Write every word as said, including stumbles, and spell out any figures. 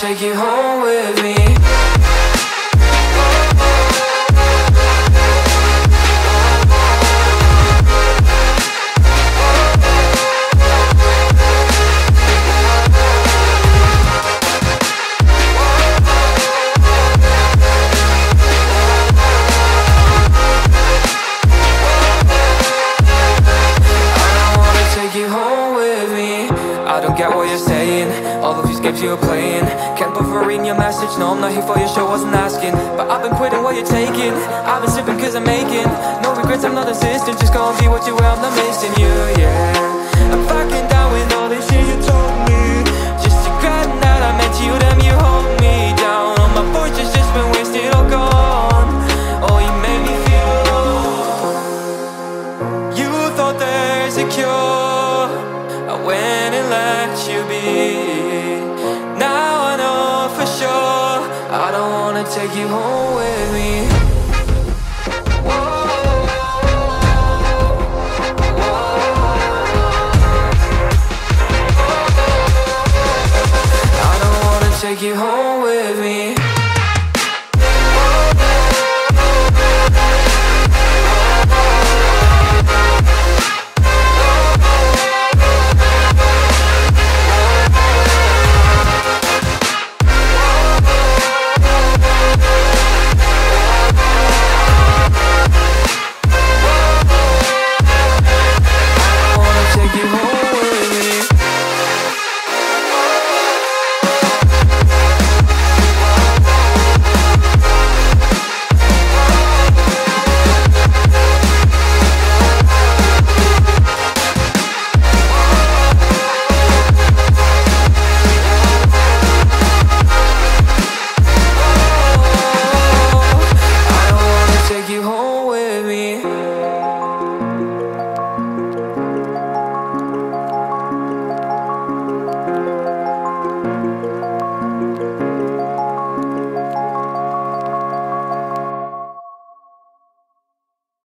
take you home with me. I don't get what you're saying, all of these games you're playing. Can't bother reading your message, no I'm not here for your show, wasn't asking. But I've been quitting what you're taking, I've been sipping cause I'm making no regrets, I'm not insistent, just go and be what you are, I'm not missing you, yeah.